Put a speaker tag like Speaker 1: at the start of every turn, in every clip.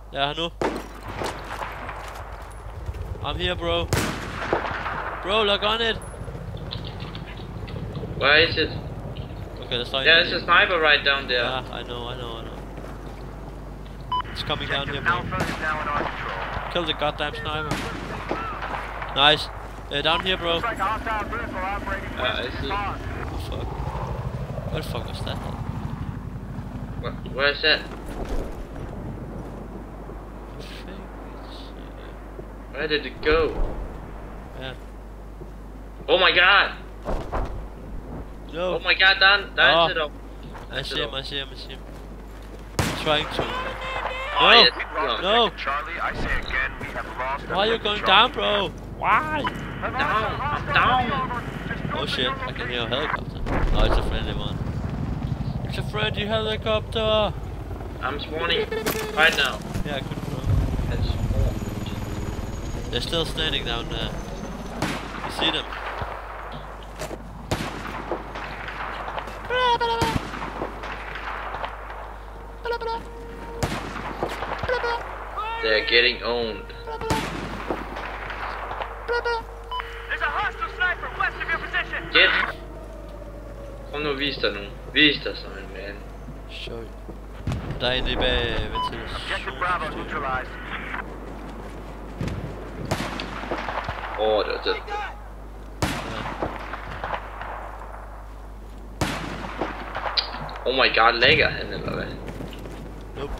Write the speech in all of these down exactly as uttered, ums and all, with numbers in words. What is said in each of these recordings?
Speaker 1: Jeg er her nu. I'm here, bro. Bro, look on it.
Speaker 2: Where is it?
Speaker 1: Okay, there's like
Speaker 2: There's a sniper right down there.
Speaker 1: Yeah, I know, I know, I know. It's coming down here, bro. Kill the goddamn sniper. Nice. Uh, down here, bro.
Speaker 2: Uh, I see.
Speaker 1: Oh, fuck. What the fuck was that?
Speaker 2: Where, where is that?
Speaker 1: I think it's, uh,
Speaker 2: Where did it go?
Speaker 1: yeah.
Speaker 2: Oh my god!
Speaker 1: No.
Speaker 2: Oh my god, Dan! Dan
Speaker 1: Oh.
Speaker 2: sit up.
Speaker 1: I see him, I see him, I see him. I'm trying to.
Speaker 2: Oh,
Speaker 1: No!
Speaker 2: yes, no.
Speaker 1: No!
Speaker 3: Charlie, I say again, we have lost.
Speaker 1: Why are you going down, bro? Why?
Speaker 2: Down! I'm down!
Speaker 1: Oh shit, I can hear a helicopter. Oh, it's a friendly one. It's a friendly helicopter!
Speaker 2: I'm spawning right now.
Speaker 1: Yeah, I couldn't run.
Speaker 2: It's spawned.
Speaker 1: They're still standing down there. You see them?
Speaker 2: They're getting owned.
Speaker 3: There's a hostile sniper west of your position.
Speaker 2: Get! Kom nu, vis dig nu. Vis dig som en man.
Speaker 1: Show. Der er en i bag
Speaker 3: Objective Bravo
Speaker 1: ventilation.
Speaker 3: neutralized.
Speaker 2: Åh, oh, det var tæt. Oh my god, lægger han eller hvad?
Speaker 1: Nope.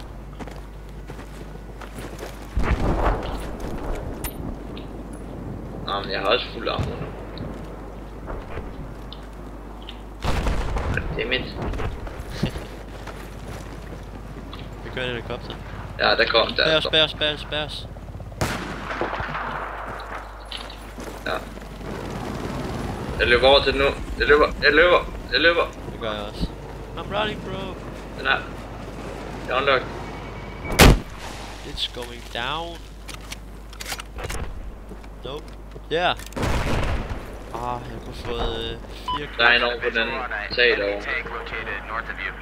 Speaker 2: Nå, men jeg har også fuld armor nu. Goddammit.
Speaker 1: Vi kører en helikopter.
Speaker 2: Ja, der kom der.
Speaker 1: Spærs,
Speaker 2: stop.
Speaker 1: spærs, spærs, spærs.
Speaker 2: Ja. Jeg løber over til den nu. Jeg løber, jeg løber, jeg løber.
Speaker 1: Det gør jeg også. I'm running, bro.
Speaker 2: Den her. Det er unlocked.
Speaker 1: It's going down. Nope. Yeah. Ah, jeg kunne få øh, fire
Speaker 2: Der er en over på den tag derovre.
Speaker 3: Tank located north of you.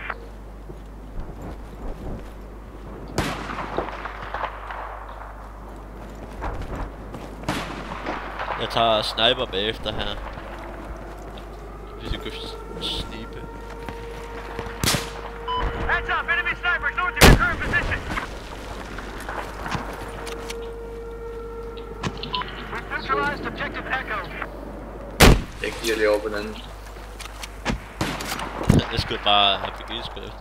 Speaker 1: Jeg tager sniper bagefter her. Hvis jeg kan snipe.
Speaker 3: Heads up, enemy snipers north of your current position. We've neutralized objective Echo.
Speaker 2: Jeg giver lige over på den anden.
Speaker 1: Jeg skulle bare have begyndt efter.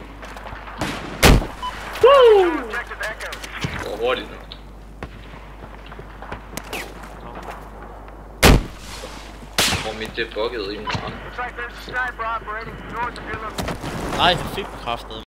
Speaker 3: Objective Echo.
Speaker 2: Går hurtigt nu. Hvor mit det bukkede rimelig meget.
Speaker 3: Looks like there's a sniper operating north of your location.
Speaker 1: Nej, han fik bekræftet